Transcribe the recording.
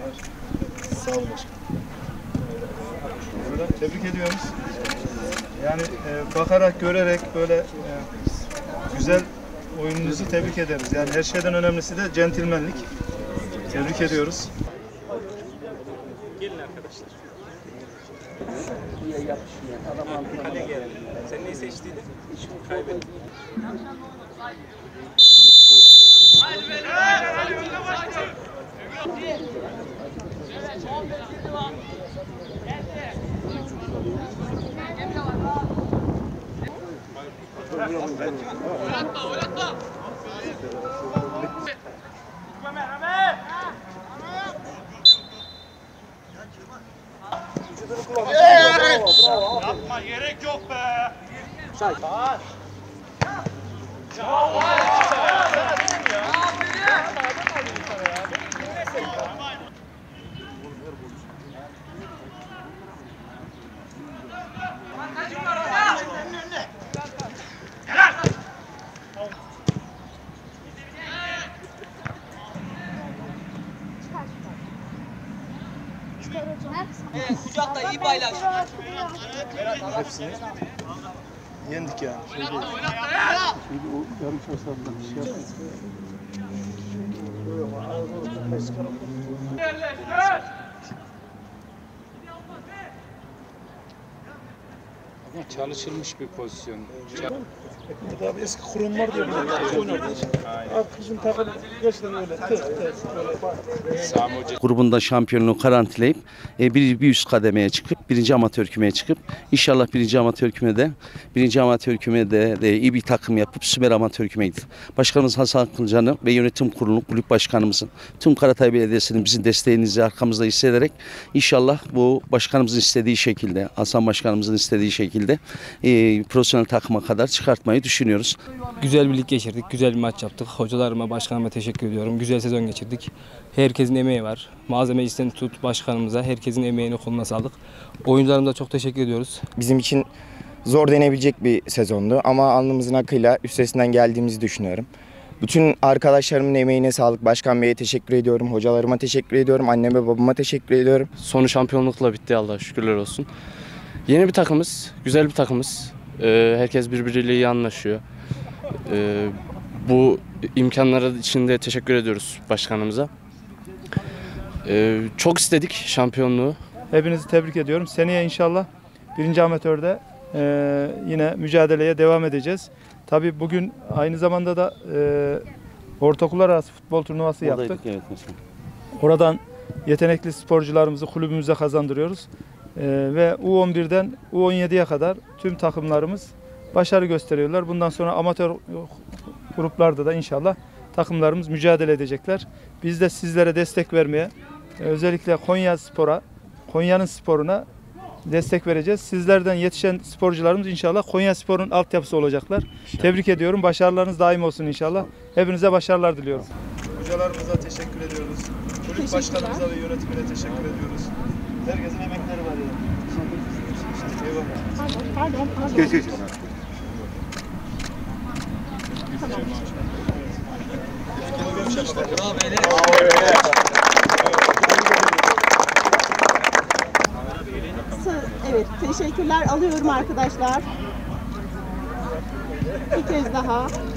Sağ olun başkanım. Tebrik ediyoruz. Yani bakarak, görerek böyle güzel oyununuzu tebrik ederiz. Yani her şeyden önemlisi de centilmenlik. Tebrik ediyoruz. Gelin arkadaşlar. Hadi gel. Sen neyi seçtiydin? Kaybettin. Oynatma. Yapma, gerek yok be. Say. Kucakla iyi paylaş. Hepsini yendik yani. Şimdi o yarım saatlerden bir şey yapmayız. Çalışılmış bir pozisyon. Burada abi eski kurumlar diye bir oynardı. Abi kızın takım gerçekten öyle. Grubunda şampiyonluğu garantileyip bir üst kademeye çıkıp birinci amatör kümeye çıkıp inşallah birinci amatör kümede de iyi bir takım yapıp süper amatör kümeye gidip Başkanımız Hasan Kılcan'ı ve yönetim kurulu kulüp başkanımızın tüm Karatay Belediyesi'nin bizim desteğinizi arkamızda hissederek inşallah bu başkanımızın istediği şekilde Hasan Başkanımızın istediği şekilde profesyonel takıma kadar çıkartmayı düşünüyoruz. Güzel bir lig geçirdik, güzel bir maç yaptık. Hocalarıma, başkanıma teşekkür ediyorum. Güzel sezon geçirdik. Herkesin emeği var. Malzemecisinden tut başkanımıza, herkesin emeğine koluna sağlık. Oyuncularımıza çok teşekkür ediyoruz. Bizim için zor denebilecek bir sezondu ama alnımızın akıyla üstesinden geldiğimizi düşünüyorum. Bütün arkadaşlarımın emeğine sağlık. Başkan Bey'e teşekkür ediyorum, hocalarıma teşekkür ediyorum, anneme babama teşekkür ediyorum. Sonu şampiyonlukla bitti, Allah'a şükürler olsun. Yeni bir takımız, güzel bir takımız. Herkes birbiriyle iyi anlaşıyor. Bu imkanları için de teşekkür ediyoruz başkanımıza. Çok istedik şampiyonluğu. Hepinizi tebrik ediyorum. Seneye inşallah birinci amatörde yine mücadeleye devam edeceğiz. Tabii bugün aynı zamanda da ortaokullar arası futbol turnuvası yaptık. Evet, oradan yetenekli sporcularımızı kulübümüze kazandırıyoruz. Ve U11'den U17'ye kadar tüm takımlarımız başarı gösteriyorlar. Bundan sonra amatör gruplarda da inşallah takımlarımız mücadele edecekler. Biz de sizlere destek vermeye, özellikle Konya'nın sporuna destek vereceğiz. Sizlerden yetişen sporcularımız inşallah Konyaspor'un altyapısı olacaklar. İnşallah. Tebrik ediyorum. Başarılarınız daim olsun inşallah. Hepinize başarılar diliyorum. Hocalarımıza teşekkür ediyoruz. Kulüp başkanımıza ve yönetimine teşekkür ediyoruz. Herkesin emekleri var ya. Pardon. Geç. Evet, teşekkürler alıyorum arkadaşlar. Bir kez daha.